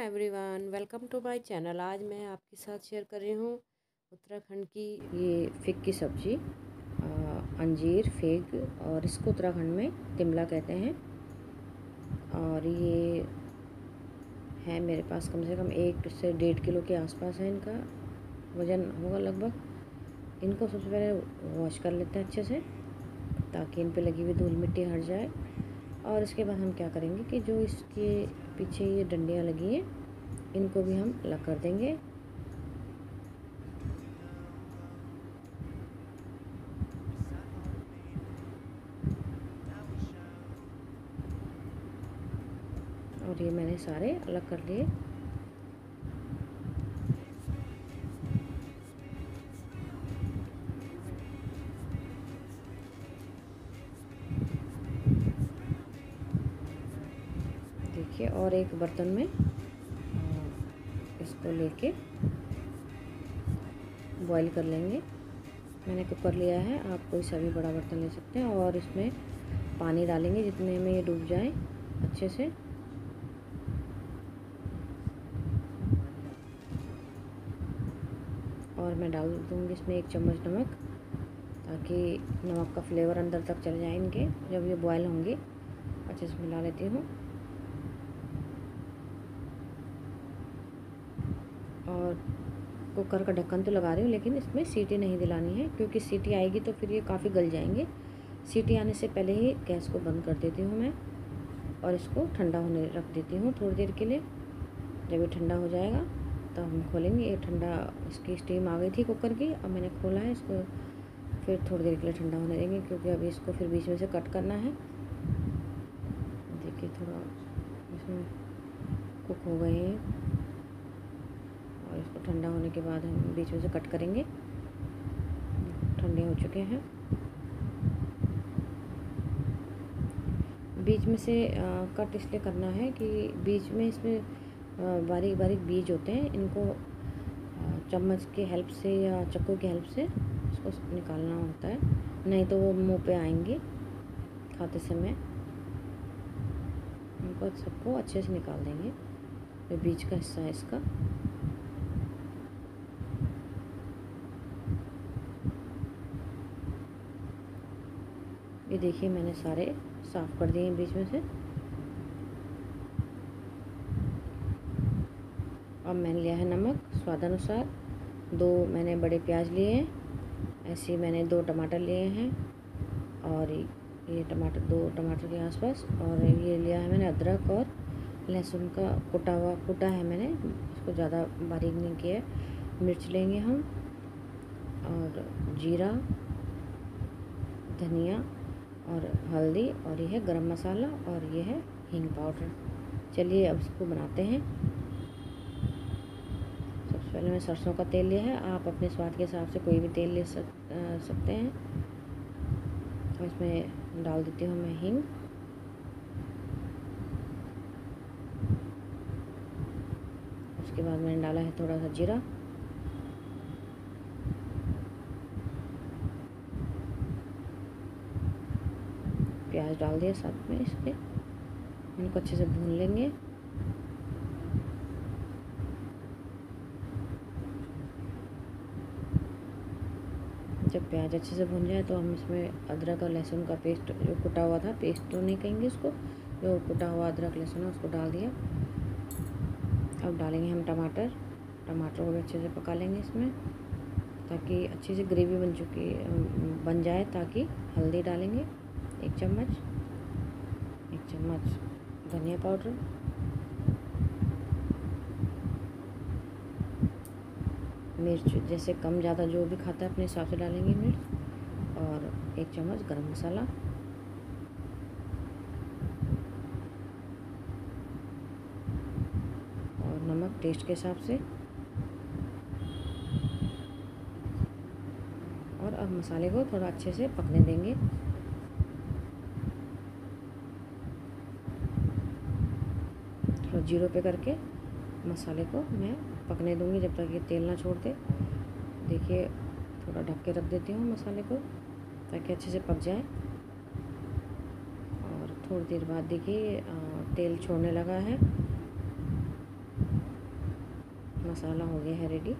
Everyone, welcome to my channel. आज मैं आपके साथ शेयर कर रही हूँ उत्तराखंड की ये फिग की सब्ज़ी, अंजीर फिग, और इसको उत्तराखंड में तिमला कहते हैं। और ये है मेरे पास कम से कम 1 से 1.5 किलो के आसपास है। इनका वज़न होगा लगभग। इनको सबसे पहले वॉश कर लेते हैं अच्छे से, ताकि इन पे लगी हुई धूल मिट्टी हट जाए। और इसके बाद हम क्या करेंगे कि जो इसके पीछे ये डंडियाँ लगी हैं, इनको भी हम अलग कर देंगे। और ये मैंने सारे अलग कर लिए। देखिए, और एक बर्तन में इसको लेके बॉईल कर लेंगे। मैंने कुकर लिया है, आप कोई सा भी बड़ा बर्तन ले सकते हैं। और इसमें पानी डालेंगे जितने में ये डूब जाए अच्छे से। और मैं डाल दूँगी इसमें 1 चम्मच नमक, ताकि नमक का फ्लेवर अंदर तक चले जाए इनके। जब ये बॉयल होंगे अच्छे से मिला लेती हूँ। और कुकर का ढक्कन तो लगा रही हूँ, लेकिन इसमें सीटी नहीं दिलानी है, क्योंकि सीटी आएगी तो फिर ये काफ़ी गल जाएंगे। सीटी आने से पहले ही गैस को बंद कर देती हूँ मैं, और इसको ठंडा होने रख देती हूँ थोड़ी देर के लिए। जब ये ठंडा हो जाएगा तो हम खोलेंगे। ये ठंडा, इसकी स्टीम आ गई थी कुकर की। अब मैंने खोला है इसको, फिर थोड़ी देर के लिए ठंडा होने देंगे, क्योंकि अभी इसको फिर बीच में से कट करना है। देखिए, थोड़ा इसमें कुक हो गए हैं, और इसको ठंडा होने के बाद हम बीच में से कट करेंगे। ठंडे हो चुके हैं। बीच में से कट इसलिए करना है कि बीच में इसमें बारीक बारीक बीज होते हैं। इनको चम्मच के हेल्प से या चाकू के हेल्प से इसको निकालना होता है, नहीं तो वो मुंह पे आएंगे खाते समय। इनको सबको अच्छे से निकाल देंगे, ये बीच का हिस्सा है इसका। ये देखिए, मैंने सारे साफ़ कर दिए हैं बीच में से। अब मैंने लिया है नमक स्वादानुसार। 2 मैंने बड़े प्याज लिए हैं, ऐसे मैंने 2 टमाटर लिए हैं, और ये टमाटर 2 टमाटर के आसपास। और ये लिया है मैंने अदरक और लहसुन का कुटा है मैंने, इसको ज़्यादा बारीक नहीं किया है। मिर्च लेंगे हम, और जीरा, धनिया और हल्दी, और ये है गरम मसाला, और ये है हींग पाउडर। चलिए अब इसको बनाते हैं। सबसे पहले मैं सरसों का तेल लिया है, आप अपने स्वाद के हिसाब से कोई भी तेल ले सकते हैं। तो इसमें डाल देती हूँ मैं हींग। उसके बाद मैंने डाला है थोड़ा सा जीरा, प्याज डाल दिया साथ में इसके। इनको अच्छे से भून लेंगे। जब प्याज अच्छे से भून जाए तो हम इसमें अदरक और लहसुन का पेस्ट, जो कुटा हुआ था, पेस्ट तो नहीं कहेंगे इसको, जो कुटा हुआ अदरक लहसुन है उसको डाल दिया। अब डालेंगे हम टमाटर को भी अच्छे से पका लेंगे इसमें, ताकि अच्छी से ग्रेवी बन जाए। ताकि हल्दी डालेंगे 1 चम्मच, 1 चम्मच धनिया पाउडर, मिर्च जैसे कम ज़्यादा जो भी खाता है अपने हिसाब से डालेंगे मिर्च, और 1 चम्मच गरम मसाला, और नमक टेस्ट के हिसाब से। और अब मसाले को थोड़ा अच्छे से पकने देंगे। थोड़ा जीरो पे करके मसाले को मैं पकने दूंगी जब तक ये तेल ना छोड़ दे। देखिए, थोड़ा ढक के रख देती हूँ मसाले को, ताकि अच्छे से पक जाए। और थोड़ी देर बाद देखिए तेल छोड़ने लगा है। मसाला हो गया है रेडी।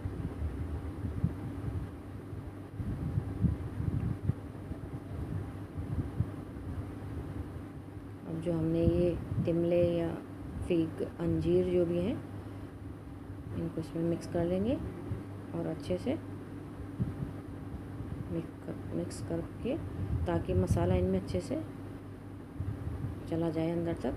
अब जो हमने ये तिमले या फिग, अंजीर जो भी हैं, इनको इसमें मिक्स कर लेंगे और अच्छे से मिक्स करके, ताकि मसाला इनमें अच्छे से चला जाए अंदर तक।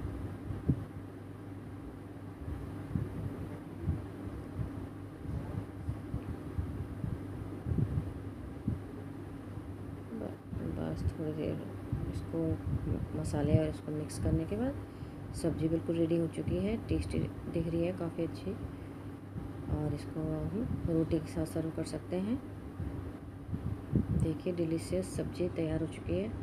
बस थोड़ी देर इसको मसाले और इसको मिक्स करने के बाद सब्ज़ी बिल्कुल रेडी हो चुकी है। टेस्टी दिख रही है, काफ़ी अच्छी। और इसको हम रोटी के साथ सर्व कर सकते हैं। देखिए डिलीशियस सब्ज़ी तैयार हो चुकी है।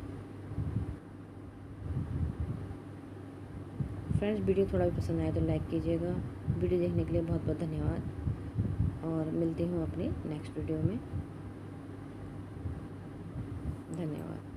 फ्रेंड्स, वीडियो थोड़ा भी पसंद आए तो लाइक कीजिएगा। वीडियो देखने के लिए बहुत बहुत धन्यवाद और मिलती हूँ अपने नेक्स्ट वीडियो में। धन्यवाद।